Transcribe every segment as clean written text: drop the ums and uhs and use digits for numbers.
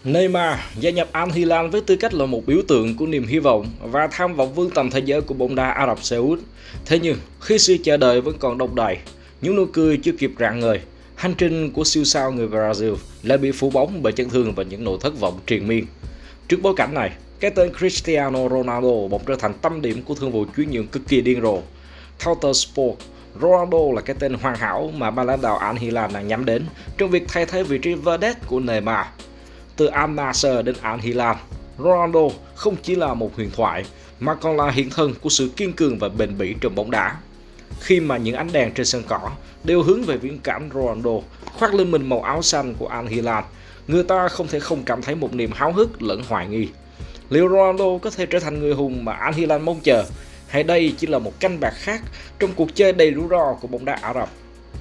Neymar gia nhập Al Hilal với tư cách là một biểu tượng của niềm hy vọng và tham vọng vươn tầm thế giới của bóng đá Ả Rập Xê Út. Thế nhưng, khi sự chờ đợi vẫn còn đong đầy, những nụ cười chưa kịp rạng ngời, hành trình của siêu sao người Brazil lại bị phủ bóng bởi chấn thương và những nỗi thất vọng triền miên. Trước bối cảnh này, cái tên Cristiano Ronaldo bỗng trở thành tâm điểm của thương vụ chuyển nhượng cực kỳ điên rồ. Theo tờ Sport, Ronaldo là cái tên hoàn hảo mà ban lãnh đạo Al Hilal đang nhắm đến trong việc thay thế vị trí vedette của Neymar. Từ Al Nassr đến Al Hilal, Ronaldo không chỉ là một huyền thoại mà còn là hiện thân của sự kiên cường và bền bỉ trong bóng đá. Khi mà những ánh đèn trên sân cỏ đều hướng về viễn cảnh Ronaldo khoác lên mình màu áo xanh của Al Hilal, người ta không thể không cảm thấy một niềm háo hức lẫn hoài nghi. Liệu Ronaldo có thể trở thành người hùng mà Al Hilal mong chờ, hay đây chỉ là một canh bạc khác trong cuộc chơi đầy rủi ro của bóng đá Ả Rập?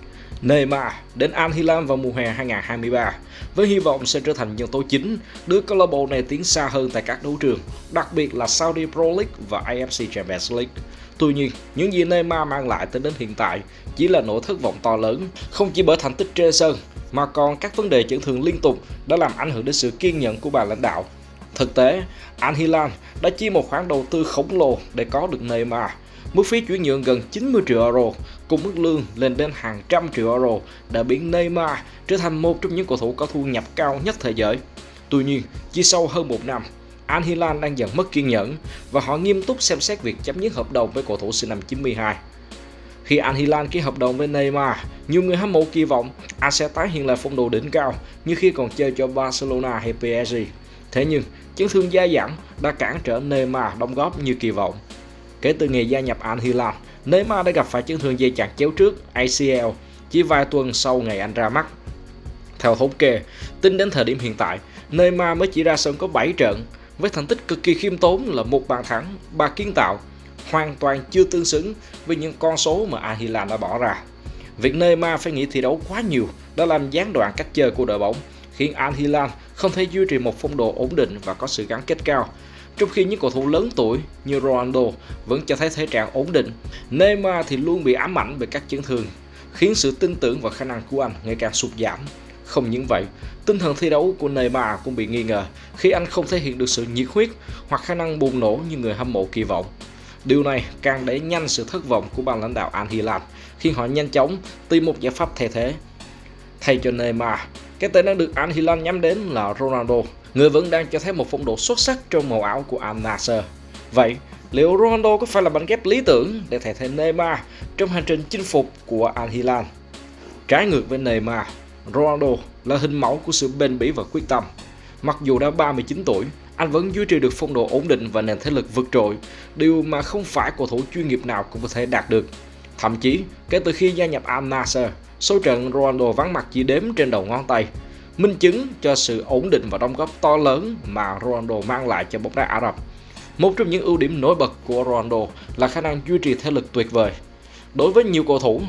Neymar đến Al Hilal vào mùa hè 2023 với hy vọng sẽ trở thành nhân tố chính đưa câu lạc bộ này tiến xa hơn tại các đấu trường, đặc biệt là Saudi Pro League và AFC Champions League. Tuy nhiên, những gì Neymar mang lại tới đến hiện tại chỉ là nỗi thất vọng to lớn, không chỉ bởi thành tích trên sân mà còn các vấn đề chấn thương liên tục đã làm ảnh hưởng đến sự kiên nhẫn của ban lãnh đạo. Thực tế, Al Hilal đã chi một khoản đầu tư khổng lồ để có được Neymar. Mức phí chuyển nhượng gần 90 triệu euro cùng mức lương lên đến hàng trăm triệu euro đã biến Neymar trở thành một trong những cầu thủ có thu nhập cao nhất thế giới. Tuy nhiên, chỉ sau hơn một năm, Al Hilal đang dần mất kiên nhẫn và họ nghiêm túc xem xét việc chấm dứt hợp đồng với cầu thủ sinh năm 92. Khi Al Hilal ký hợp đồng với Neymar, nhiều người hâm mộ kỳ vọng anh sẽ tái hiện lại phong độ đỉnh cao như khi còn chơi cho Barcelona hay PSG. Thế nhưng, chấn thương dai dẳng đã cản trở Neymar đóng góp như kỳ vọng. Kể từ ngày gia nhập Al Hilal, Neymar đã gặp phải chấn thương dây chằng chéo trước ACL chỉ vài tuần sau ngày anh ra mắt. Theo thống kê, tính đến thời điểm hiện tại, Neymar mới chỉ ra sân có 7 trận, với thành tích cực kỳ khiêm tốn là 1 bàn thắng, 3 kiến tạo, hoàn toàn chưa tương xứng với những con số mà Al Hilal đã bỏ ra. Việc Neymar phải nghỉ thi đấu quá nhiều đã làm gián đoạn cách chơi của đội bóng, khiến Al Hilal không thể duy trì một phong độ ổn định và có sự gắn kết cao. Trong khi những cầu thủ lớn tuổi như Ronaldo vẫn cho thấy thể trạng ổn định, Neymar thì luôn bị ám ảnh bởi các chấn thương, khiến sự tin tưởng và khả năng của anh ngày càng sụt giảm. Không những vậy, tinh thần thi đấu của Neymar cũng bị nghi ngờ khi anh không thể hiện được sự nhiệt huyết hoặc khả năng bùng nổ như người hâm mộ kỳ vọng. Điều này càng đẩy nhanh sự thất vọng của ban lãnh đạo Al Hilal, khiến họ nhanh chóng tìm một giải pháp thay thế. Thay cho Neymar, cái tên đang được Al Hilal nhắm đến là Ronaldo, người vẫn đang cho thấy một phong độ xuất sắc trong màu áo của Al Nassr. Vậy, liệu Ronaldo có phải là mảnh ghép lý tưởng để thay thế Neymar trong hành trình chinh phục của Al Hilal? Trái ngược với Neymar, Ronaldo là hình mẫu của sự bền bỉ và quyết tâm. Mặc dù đã 39 tuổi, anh vẫn duy trì được phong độ ổn định và nền thể lực vượt trội, điều mà không phải cầu thủ chuyên nghiệp nào cũng có thể đạt được. Thậm chí, kể từ khi gia nhập Al Nassr, số trận Ronaldo vắng mặt chỉ đếm trên đầu ngón tay, minh chứng cho sự ổn định và đóng góp to lớn mà Ronaldo mang lại cho bóng đá Ả Rập. Một trong những ưu điểm nổi bật của Ronaldo là khả năng duy trì thể lực tuyệt vời. Đối với nhiều cầu thủ,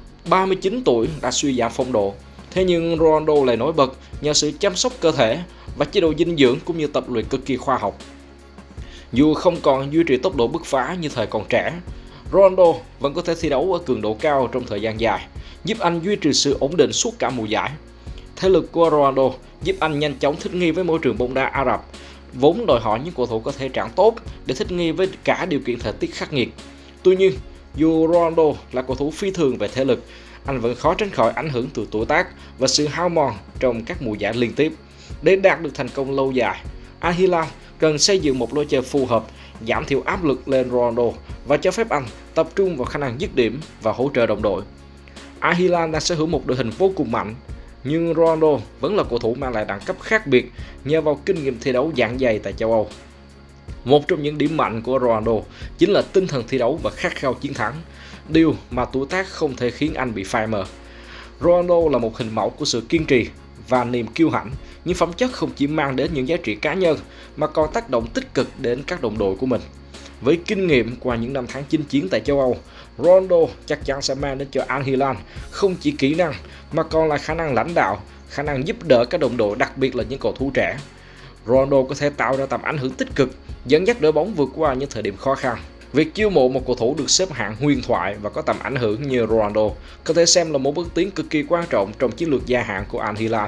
39 tuổi đã suy giảm phong độ, thế nhưng Ronaldo lại nổi bật nhờ sự chăm sóc cơ thể và chế độ dinh dưỡng cũng như tập luyện cực kỳ khoa học. Dù không còn duy trì tốc độ bứt phá như thời còn trẻ, Ronaldo vẫn có thể thi đấu ở cường độ cao trong thời gian dài, giúp anh duy trì sự ổn định suốt cả mùa giải. Thể lực của Ronaldo giúp anh nhanh chóng thích nghi với môi trường bóng đá Ả Rập, vốn đòi hỏi những cầu thủ có thể trạng tốt để thích nghi với cả điều kiện thời tiết khắc nghiệt. Tuy nhiên, dù Ronaldo là cầu thủ phi thường về thể lực, anh vẫn khó tránh khỏi ảnh hưởng từ tuổi tác và sự hao mòn trong các mùa giải liên tiếp. Để đạt được thành công lâu dài, Al Hilal cần xây dựng một lối chơi phù hợp, giảm thiểu áp lực lên Ronaldo và cho phép anh tập trung vào khả năng dứt điểm và hỗ trợ đồng đội. Al Hilal đang sở hữu một đội hình vô cùng mạnh, nhưng Ronaldo vẫn là cầu thủ mang lại đẳng cấp khác biệt nhờ vào kinh nghiệm thi đấu dạn dày tại châu Âu. Một trong những điểm mạnh của Ronaldo chính là tinh thần thi đấu và khát khao chiến thắng, điều mà tuổi tác không thể khiến anh bị phai mờ. Ronaldo là một hình mẫu của sự kiên trì và niềm kiêu hãnh, những phẩm chất không chỉ mang đến những giá trị cá nhân mà còn tác động tích cực đến các đồng đội của mình. Với kinh nghiệm qua những năm tháng chinh chiến tại châu Âu, Ronaldo chắc chắn sẽ mang đến cho Al Hilal không chỉ kỹ năng mà còn là khả năng lãnh đạo, khả năng giúp đỡ các đồng đội, đặc biệt là những cầu thủ trẻ. Ronaldo có thể tạo ra tầm ảnh hưởng tích cực, dẫn dắt đội bóng vượt qua những thời điểm khó khăn. Việc chiêu mộ một cầu thủ được xếp hạng huyền thoại và có tầm ảnh hưởng như Ronaldo có thể xem là một bước tiến cực kỳ quan trọng trong chiến lược dài hạn của Al Hilal.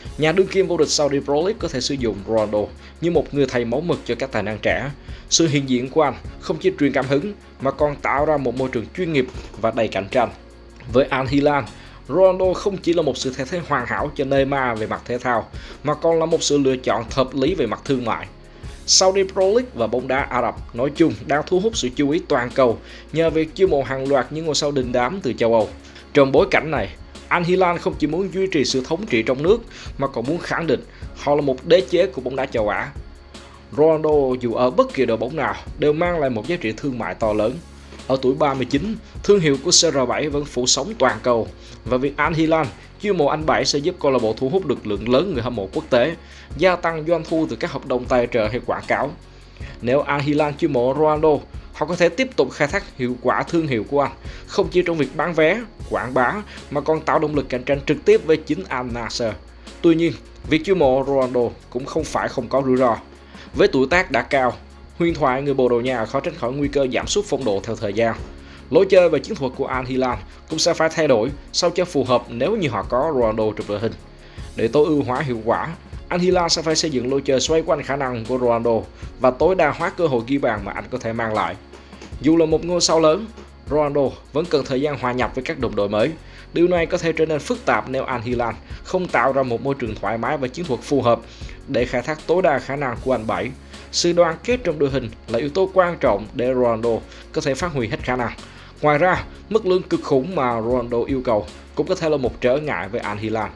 Nhà đương kim vô địch Saudi Pro League có thể sử dụng Ronaldo như một người thầy mẫu mực cho các tài năng trẻ. Sự hiện diện của anh không chỉ truyền cảm hứng mà còn tạo ra một môi trường chuyên nghiệp và đầy cạnh tranh. Với Al Hilal, Ronaldo không chỉ là một sự thay thế hoàn hảo cho Neymar về mặt thể thao mà còn là một sự lựa chọn hợp lý về mặt thương mại. Saudi Pro League và bóng đá Ả Rập nói chung đang thu hút sự chú ý toàn cầu nhờ việc chiêu mộ hàng loạt những ngôi sao đình đám từ châu Âu. Trong bối cảnh này, Al Hilal không chỉ muốn duy trì sự thống trị trong nước mà còn muốn khẳng định họ là một đế chế của bóng đá châu Á. Ronaldo dù ở bất kỳ đội bóng nào đều mang lại một giá trị thương mại to lớn. Ở tuổi 39, thương hiệu của CR7 vẫn phủ sóng toàn cầu và việc Al Hilal chiêu mộ anh Bảy sẽ giúp câu lạc bộ thu hút được lượng lớn người hâm mộ quốc tế, gia tăng doanh thu từ các hợp đồng tài trợ hay quảng cáo. Nếu Al Hilal chiêu mộ Ronaldo, họ có thể tiếp tục khai thác hiệu quả thương hiệu của anh, không chỉ trong việc bán vé, quảng bá mà còn tạo động lực cạnh tranh trực tiếp với chính Al Nassr. Tuy nhiên, việc chiêu mộ Ronaldo cũng không phải không có rủi ro. Với tuổi tác đã cao, huyền thoại người Bồ Đào Nha khó tránh khỏi nguy cơ giảm sút phong độ theo thời gian. Lối chơi và chiến thuật của Al Hilal cũng sẽ phải thay đổi sao cho phù hợp nếu như họ có Ronaldo trong đội hình. Để tối ưu hóa hiệu quả, Al Hilal sẽ phải xây dựng lối chơi xoay quanh khả năng của Ronaldo và tối đa hóa cơ hội ghi bàn mà anh có thể mang lại. Dù là một ngôi sao lớn, Ronaldo vẫn cần thời gian hòa nhập với các đồng đội mới. Điều này có thể trở nên phức tạp nếu Al Hilal không tạo ra một môi trường thoải mái và chiến thuật phù hợp để khai thác tối đa khả năng của anh Bảy. Sự đoàn kết trong đội hình là yếu tố quan trọng để Ronaldo có thể phát huy hết khả năng. Ngoài ra, mức lương cực khủng mà Ronaldo yêu cầu cũng có thể là một trở ngại với Al Hilal.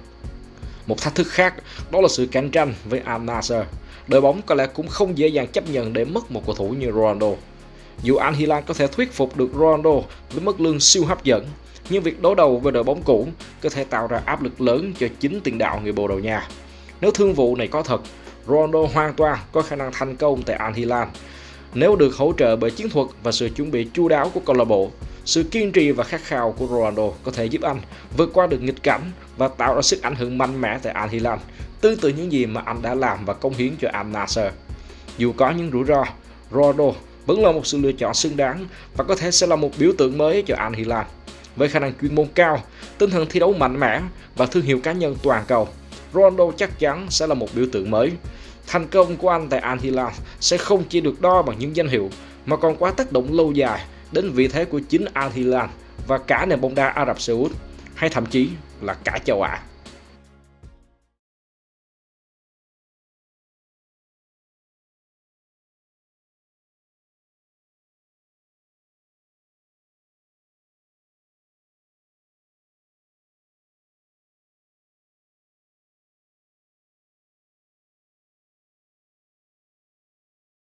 Một thách thức khác đó là sự cạnh tranh với Al Nassr. Đội bóng có lẽ cũng không dễ dàng chấp nhận để mất một cầu thủ như Ronaldo. Dù Al Hilal có thể thuyết phục được Ronaldo với mức lương siêu hấp dẫn, nhưng việc đối đầu với đội bóng cũ có thể tạo ra áp lực lớn cho chính tiền đạo người Bồ Đào Nha. Nếu thương vụ này có thật, Ronaldo hoàn toàn có khả năng thành công tại Al Hilal. Nếu được hỗ trợ bởi chiến thuật và sự chuẩn bị chu đáo của câu lạc bộ, sự kiên trì và khát khao của Ronaldo có thể giúp anh vượt qua được nghịch cảnh và tạo ra sức ảnh hưởng mạnh mẽ tại Al Hilal, tương tự những gì mà anh đã làm và cống hiến cho Al Nassr. Dù có những rủi ro, Ronaldo vẫn là một sự lựa chọn xứng đáng và có thể sẽ là một biểu tượng mới cho Al Hilal. Với khả năng chuyên môn cao, tinh thần thi đấu mạnh mẽ và thương hiệu cá nhân toàn cầu, Ronaldo chắc chắn sẽ là một biểu tượng mới. Thành công của anh tại Al Hilal sẽ không chỉ được đo bằng những danh hiệu mà còn có tác động lâu dài đến vị thế của chính Al Hilal và cả nền bóng đá Ả Rập Xê Út, hay thậm chí là cả châu Á.